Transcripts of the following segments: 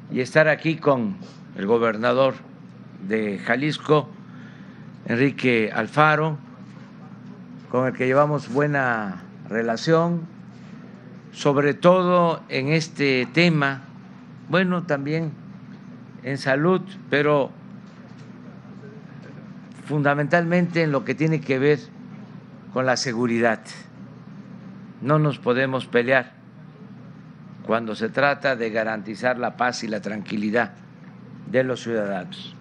y estar aquí con el gobernador de Jalisco, Enrique Alfaro, con el que llevamos buena relación, sobre todo en este tema, bueno, también en salud, pero fundamentalmente en lo que tiene que ver con la seguridad. No nos podemos pelear cuando se trata de garantizar la paz y la tranquilidad de los ciudadanos.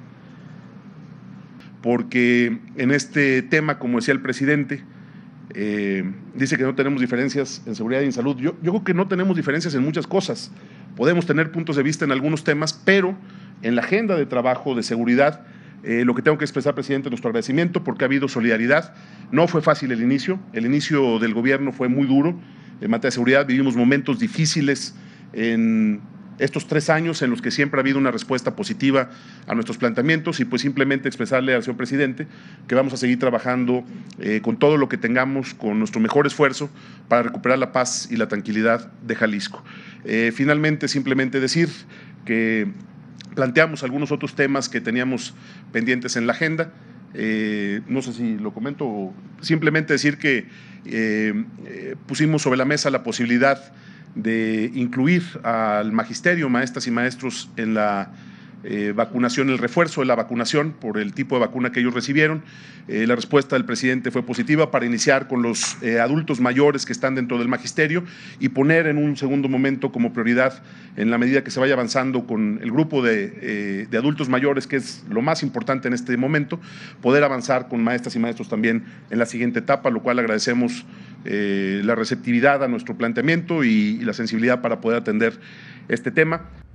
Porque en este tema, como decía el presidente, dice que no tenemos diferencias en seguridad y en salud. Yo creo que no tenemos diferencias en muchas cosas. Podemos tener puntos de vista en algunos temas, pero en la agenda de trabajo de seguridad, lo que tengo que expresar, presidente, nuestro agradecimiento porque ha habido solidaridad. No fue fácil el inicio del gobierno fue muy duro. En materia de seguridad vivimos momentos difíciles en estos 3 años en los que siempre ha habido una respuesta positiva a nuestros planteamientos y pues simplemente expresarle al señor presidente que vamos a seguir trabajando con todo lo que tengamos, con nuestro mejor esfuerzo para recuperar la paz y la tranquilidad de Jalisco. Finalmente, simplemente decir que planteamos algunos otros temas que teníamos pendientes en la agenda. No sé si lo comento, simplemente decir que pusimos sobre la mesa la posibilidad de incluir al magisterio, maestras y maestros en la vacunación, el refuerzo de la vacunación por el tipo de vacuna que ellos recibieron. La respuesta del presidente fue positiva para iniciar con los adultos mayores que están dentro del magisterio y poner en un segundo momento como prioridad, en la medida que se vaya avanzando con el grupo de adultos mayores, que es lo más importante en este momento, poder avanzar con maestras y maestros también en la siguiente etapa, lo cual agradecemos la receptividad a nuestro planteamiento y la sensibilidad para poder atender este tema.